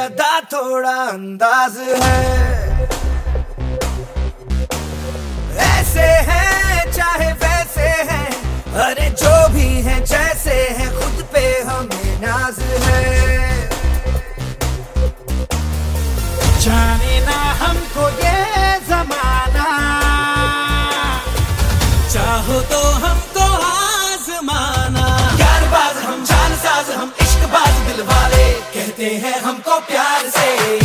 अदा थोड़ा अंदाज है। ऐसे हैं चाहे वैसे हैं, अरे जो भी हैं जैसे हैं, खुद पे हमें नाज है। जाने ना हमको ये जमाना, चाहो तो हमको आजमाना। यारबाज हम, जानसाज हम, इश्कबाज दिल वाले, कहते हैं हमको प्यार से